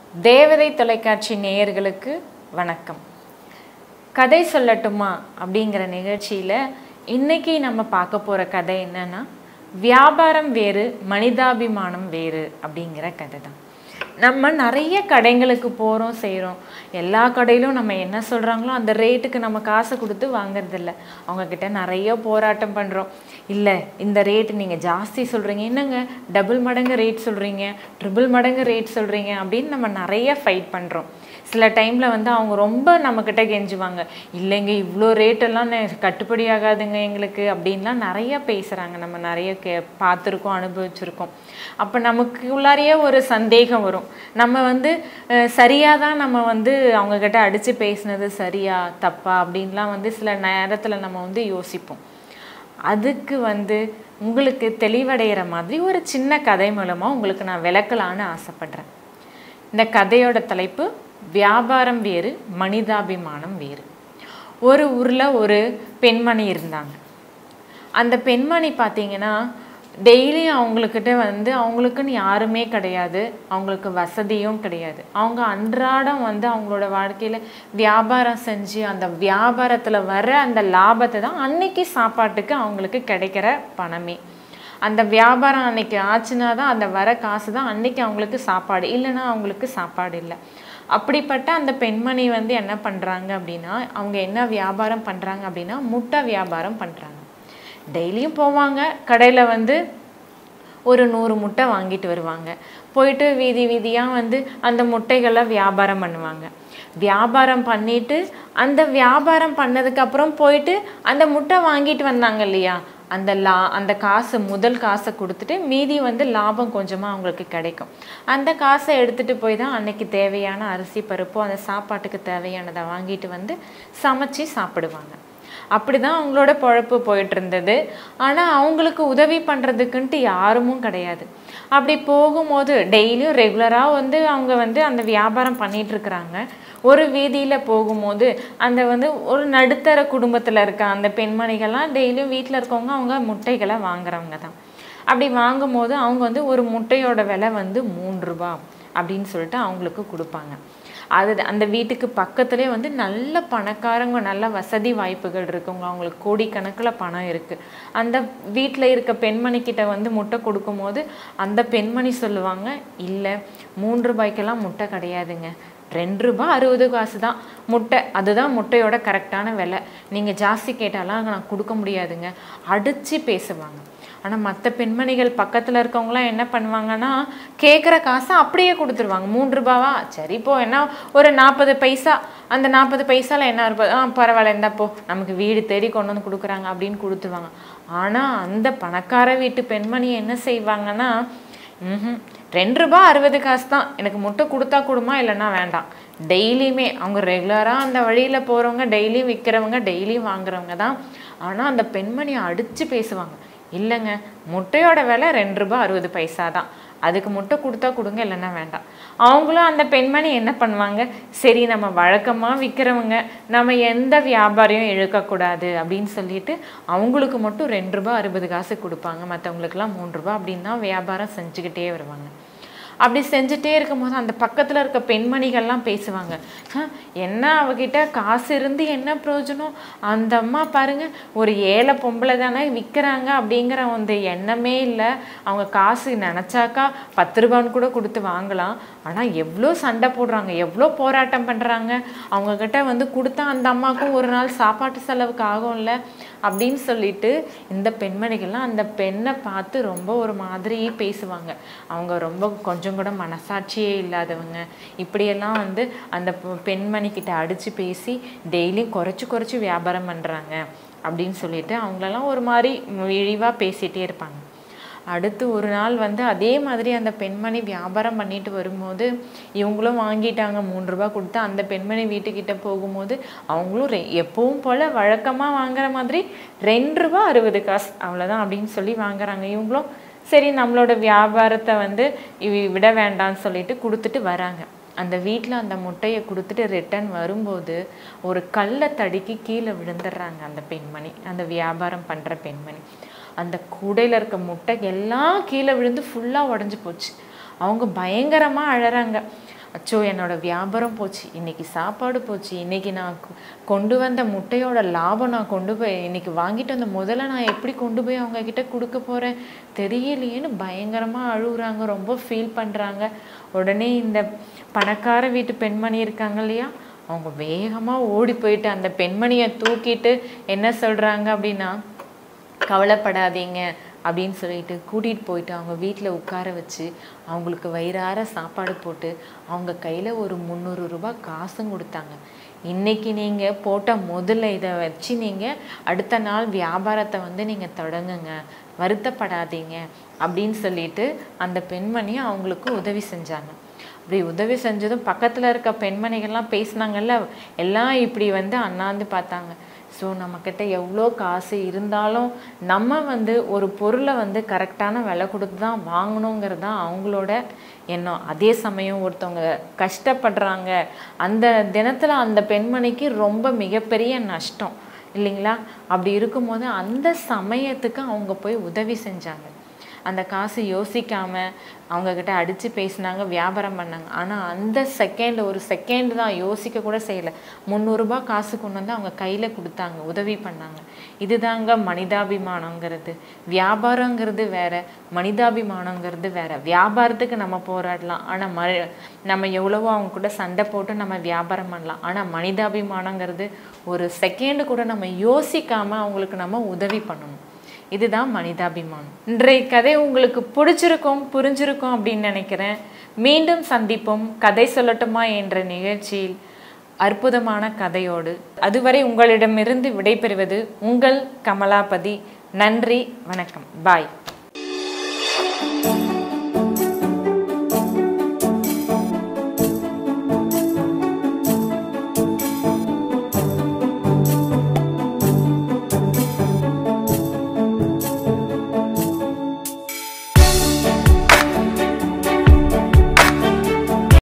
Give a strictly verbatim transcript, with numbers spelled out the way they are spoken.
தேவதை தொலைக்காட்சி நேயர்களுக்கு வணக்கம். கதை சொல்லட்டுமா அப்படிங்கிற நிகழ்ச்சியில் இன்னைக்கு நம்ம பார்க்க போகிற கதை என்னன்னா, வியாபாரம் வேறு மனிதாபிமானம் வேறு அப்படிங்கிற கதை தான். நம்ம நிறைய கடைங்களுக்கு போகிறோம் செய்கிறோம். எல்லா கடையிலும் நம்ம என்ன சொல்கிறாங்களோ அந்த ரேட்டுக்கு நம்ம காசை கொடுத்து வாங்குறதில்ல. அவங்கக்கிட்ட நிறைய போராட்டம் பண்ணுறோம். இல்லை, இந்த ரேட்டு நீங்கள் ஜாஸ்தி சொல்கிறீங்க, என்னங்க டபுள் மடங்கு ரேட் சொல்கிறீங்க, ட்ரிபிள் மடங்கு ரேட் சொல்கிறீங்க அப்படின்னு நம்ம நிறைய ஃபைட் பண்ணுறோம். சில டைமில் வந்து அவங்க ரொம்ப நம்மக்கிட்ட கெஞ்சுவாங்க, இல்லைங்க இவ்வளோ ரேட்டெல்லாம் கட்டுப்படி ஆகாதுங்க எங்களுக்கு அப்படின்லாம் நிறைய பேசுகிறாங்க. நம்ம நிறைய கே பார்த்துருக்கோம், அனுபவிச்சுருக்கோம். அப்போ நமக்கு உள்ளாரையே ஒரு சந்தேகம் வரும், நம்ம வந்து சரியாக தான் நம்ம வந்து அவங்கக்கிட்ட அடித்து பேசினது சரியா தப்பா அப்படின்லாம் வந்து சில நேரத்தில் நம்ம வந்து யோசிப்போம். அதுக்கு வந்து உங்களுக்கு தெளிவடைகிற மாதிரி ஒரு சின்ன கதை மூலமாக உங்களுக்கு நான் விளக்கலான்னு ஆசைப்படுறேன். இந்த கதையோட தலைப்பு வியாபாரம் வேறு மனிதாபிமானம் வேறு. ஒரு ஊரில் ஒரு பெண்மணி இருந்தாங்க. அந்த பெண்மணி பார்த்தீங்கன்னா டெய்லியும் அவங்களுக்கிட்ட வந்து அவங்களுக்குன்னு யாருமே கிடையாது, அவங்களுக்கு வசதியும் கிடையாது. அவங்க அன்றாடம் வந்து அவங்களோட வாழ்க்கையில் வியாபாரம் செஞ்சு அந்த வியாபாரத்தில் வர அந்த லாபத்தை தான் அன்னைக்கு சாப்பாட்டுக்கு அவங்களுக்கு கிடைக்கிற பணமே. அந்த வியாபாரம் அன்னைக்கு ஆச்சுன்னா தான் அந்த வர காசு தான் அன்னைக்கு அவங்களுக்கு சாப்பாடு, இல்லைன்னா அவங்களுக்கு சாப்பாடு இல்லை. அப்படிப்பட்ட அந்த பெண்மணி வந்து என்ன பண்ணுறாங்க அப்படின்னா, அவங்க என்ன வியாபாரம் பண்ணுறாங்க அப்படின்னா முட்டை வியாபாரம் பண்ணுறாங்க. டெய்லியும் போவாங்க கடையில், வந்து ஒரு நூறு முட்டை வாங்கிட்டு வருவாங்க. போயிட்டு வீதி வீதியாக வந்து அந்த முட்டைகளை வியாபாரம் பண்ணுவாங்க. வியாபாரம் பண்ணிட்டு அந்த வியாபாரம் பண்ணதுக்கப்புறம் போயிட்டு அந்த முட்டை வாங்கிட்டு வந்தாங்க இல்லையா, அந்த லா அந்த காசு முதல் காசை கொடுத்துட்டு மீதி வந்து லாபம் கொஞ்சமாக அவங்களுக்கு கிடைக்கும். அந்த காசை எடுத்துகிட்டு போய் தான் அன்னைக்கு தேவையான அரிசி பருப்போ அந்த சாப்பாட்டுக்கு தேவையானதை வாங்கிட்டு வந்து சமைச்சு சாப்பிடுவாங்க. அப்படி தான் அவங்களோட பொழப்பு போயிட்டு இருந்தது. ஆனால் அவங்களுக்கு உதவி பண்ணுறதுக்குன்ட்டு யாரும் கிடையாது. அப்படி போகும்போது டெய்லியும் ரெகுலராக வந்து அவங்க வந்து அந்த வியாபாரம் பண்ணிகிட்ருக்குறாங்க. ஒரு வீதியில் போகும்போது அந்த வந்து ஒரு நடுத்தர குடும்பத்தில் இருக்க அந்த பெண்மணிகள்லாம் டெய்லியும் வீட்டில் இருக்கவங்க அவங்க முட்டைகளை வாங்குறவங்க தான். அப்படி வாங்கும்போது அவங்க வந்து ஒரு முட்டையோட விலை வந்து மூன்று ரூபா அப்படின்னு சொல்லிட்டு அவங்களுக்கு கொடுப்பாங்க. அது அந்த வீட்டுக்கு பக்கத்துலேயே வந்து நல்ல பணக்காரங்க, நல்ல வசதி வாய்ப்புகள் இருக்குங்க, அவங்களுக்கு கோடிக்கணக்கில் பணம் இருக்குது. அந்த வீட்டில் இருக்க பெண்மணிக்கிட்ட வந்து முட்டை கொடுக்கும்போது அந்த பெண்மணி சொல்லுவாங்க, இல்லை மூன்று ரூபாய்க்கெல்லாம் முட்டை கிடையாதுங்க, ரெண்டு ரூபா அறுபது காசு தான் முட்டை, அதுதான் முட்டையோட கரெக்டான விலை, நீங்கள் ஜாஸ்தி கேட்டாலாம் நான் கொடுக்க முடியாதுங்க அடித்து பேசுவாங்க. ஆனால் மற்ற பெண்மணிகள் பக்கத்தில் இருக்கவங்களாம் என்ன பண்ணுவாங்கன்னா, கேட்குற காசை அப்படியே கொடுத்துருவாங்க. மூன்று ரூபாவா, சரி போ, என்ன ஒரு நாற்பது பைசா, அந்த நாற்பது பைசாவில் என்ன இருப்பது, ஆ பரவாயில்ல இருந்தாப்போ, நமக்கு வீடு தேடி கொண்டு வந்து கொடுக்குறாங்க அப்படின்னு கொடுத்துருவாங்க. ஆனால் அந்த பணக்கார வீட்டு பெண்மணி என்ன செய்வாங்கன்னா, ம் ரெண்டு ரூபா அறுபது காசு தான், எனக்கு முட்டை கொடுத்தா கொடுமா, இல்லைன்னா வேண்டாம். டெய்லியுமே அவங்க ரெகுலராக அந்த வழியில் போகிறவங்க, டெய்லியும் விற்கிறவங்க, டெய்லியும் வாங்குறவங்க தான். ஆனால் அந்த பெண்மணியை அடித்து பேசுவாங்க, இல்லைங்க முட்டையோட விலை ரெண்டு ரூபா அறுபது பைசா தான், அதுக்கு முட்டை கொடுத்தா கொடுங்க, இல்லைன்னா வேண்டாம். அவங்களும் அந்த பெண்மணி என்ன பண்ணுவாங்க, சரி நம்ம வழக்கமாக விற்கிறவங்க, நம்ம எந்த வியாபாரியும் இழுக்கக்கூடாது அப்படின்னு சொல்லிட்டு அவங்களுக்கு மட்டும் ரெண்டு ரூபா அறுபது காசு கொடுப்பாங்க, மற்றவங்களுக்குலாம் மூன்று ரூபா அப்படின்னு தான் வியாபாரம் செஞ்சுக்கிட்டே வருவாங்க. அப்படி செஞ்சுட்டே இருக்கும்போது அந்த பக்கத்தில் இருக்க பெண்மணிகள்லாம் பேசுவாங்க, என்ன அவகிட்ட காசு இருந்து என்ன பிரயோஜனம், அந்த அம்மா பாருங்க ஒரு ஏழை பொம்பளை தானே விற்கிறாங்க அப்படிங்கிற அந்த எண்ணமே இல்லை, அவங்க காசு நினச்சாக்கா பத்து ரூபான்னு கூட கொடுத்து வாங்கலாம், ஆனால் எவ்வளோ சண்டை போடுறாங்க, எவ்வளோ போராட்டம் பண்ணுறாங்க, அவங்கக்கிட்ட வந்து கொடுத்தா அந்த அம்மாவுக்கும் ஒரு நாள் சாப்பாட்டு செலவுக்கு ஆகும்ல அப்படின்னு சொல்லிட்டு இந்த பெண்மணிகள்லாம் அந்த பெண்ணை பார்த்து ரொம்ப ஒரு மாதிரி பேசுவாங்க. அவங்க ரொம்ப கொஞ்சம் கூட மனசாட்சியே இல்லாதவங்க, இப்படியெல்லாம் வந்து அந்த பெண்மணிக்கிட்ட அடித்து பேசி டெய்லியும் குறைச்சி குறைச்சி வியாபாரம் பண்ணுறாங்க அப்படின்னு சொல்லிட்டு அவங்களெல்லாம் ஒரு மாதிரி இழிவாக பேசிகிட்டே இருப்பாங்க. அடுத்து ஒரு நாள் வந்து அதே மாதிரி அந்த பெண்மணி வியாபாரம் பண்ணிட்டு வரும்போது இவங்களும் வாங்கிட்டாங்க, மூன்று ரூபா கொடுத்து அந்த பெண்மணி வீட்டுக்கிட்ட போகும்போது அவங்களும் ரெ எப்பவும் போல் வழக்கமாக வாங்குற மாதிரி ரெண்டு ரூபா அறுபது காசு அவ்வளோதான் அப்படின்னு சொல்லி வாங்குறாங்க. இவங்களும் சரி நம்மளோட வியாபாரத்தை வந்து இவ விட வேண்டாம்னு சொல்லிட்டு கொடுத்துட்டு வராங்க. அந்த வீட்டில் அந்த முட்டையை கொடுத்துட்டு ரிட்டர்ன் வரும்போது ஒரு கல்லை தடுக்கி கீழே விழுந்துடுறாங்க அந்த பெண்மணி, அந்த வியாபாரம் பண்ணுற பெண்மணி. அந்த கூடையில் இருக்க முட்டை எல்லாம் கீழே விழுந்து ஃபுல்லாக உடஞ்சி போச்சு. அவங்க பயங்கரமாக அழறாங்க. அச்சோ என்னோட வியாபாரம் போச்சு, இன்னைக்கு சாப்பாடு போச்சு, இன்னைக்கு நான் கொண்டு வந்த முட்டையோட லாபம் நான் கொண்டு போய் இன்னைக்கு வாங்கிட்டு வந்த முதல்ல நான் எப்படி கொண்டு போய் அவங்க கிட்ட கொடுக்க போகிறேன் தெரியலையேன்னு பயங்கரமாக அழுகுறாங்க, ரொம்ப ஃபீல் பண்ணுறாங்க. உடனே இந்த பணக்கார வீட்டு பெண்மணி இருக்காங்க இல்லையா, அவங்க வேகமாக ஓடி போயிட்டு அந்த பெண்மணியை தூக்கிட்டு என்ன சொல்கிறாங்க அப்படின்னா, கவலைப்படாதீங்க அப்படின்னு சொல்லிட்டு கூட்டிகிட்டு போயிட்டு அவங்க வீட்டில் உட்கார வச்சு அவங்களுக்கு வயிறார சாப்பாடு போட்டு அவங்க கையில் ஒரு முந்நூறு ரூபாய் காசும் கொடுத்தாங்க. இன்றைக்கி நீங்கள் போட்ட முதல்ல இதை வச்சு நீங்கள் அடுத்த நாள் வியாபாரத்தை வந்து நீங்கள் தொடங்குங்க, வருத்தப்படாதீங்க அப்படின்னு சொல்லிட்டு அந்த பெண்மணி அவங்களுக்கு உதவி செஞ்சாங்க. அப்படி உதவி செஞ்சதும் பக்கத்தில் இருக்க பெண்மணிகள்லாம் பேசினாங்கல்ல, எல்லாம் இப்படி வந்து அண்ணாந்து பார்த்தாங்க. ஸோ நம்மக்கிட்ட எவ்வளோ காசு இருந்தாலும் நம்ம வந்து ஒரு பொருளை வந்து கரெக்டான விலை கொடுத்து தான் வாங்கணுங்கிறது தான் அவங்களோட எண்ணம். அதே சமயம் ஒருத்தவங்க கஷ்டப்படுறாங்க, அந்த தினத்தில் அந்த பெண்மணிக்கு ரொம்ப மிகப்பெரிய நஷ்டம் இல்லைங்களா, அப்படி இருக்கும்போது அந்த சமயத்துக்கு அவங்க போய் உதவி செஞ்சாங்க. அந்த காசு யோசிக்காமல் அவங்கக்கிட்ட அடித்து பேசினாங்க, வியாபாரம் பண்ணாங்க. ஆனால் அந்த செகண்ட் ஒரு செகண்ட் தான் யோசிக்க கூட செய்யலை, முந்நூறுரூபா காசு கொண்டு வந்து அவங்க கையில் கொடுத்தாங்க, உதவி பண்ணாங்க. இதுதாங்க மனிதாபிமானங்கிறது. வியாபாரங்கிறது வேற, மனிதாபிமானங்கிறது வேற. வியாபாரத்துக்கு நம்ம போராடலாம், ஆனால் ம நம்ம எவ்வளவோ அவங்க கூட சண்டை போட்டு நம்ம வியாபாரம் பண்ணலாம். ஆனால் மனிதாபிமானங்கிறது ஒரு செகண்டு கூட நம்ம யோசிக்காமல் அவங்களுக்கு நம்ம உதவி பண்ணணும். இதுதான் மனிதாபிமானம். இன்றைய கதை உங்களுக்கு பிடிச்சிருக்கும், புரிஞ்சிருக்கும் அப்படின்னு நினைக்கிறேன். மீண்டும் சந்திப்போம் கதை சொல்லட்டுமா என்ற நிகழ்ச்சியில் அற்புதமான கதையோடு. அதுவரை உங்களிடமிருந்து விடைபெறுவது உங்கள் கமலாபதி. நன்றி, வணக்கம், பாய்.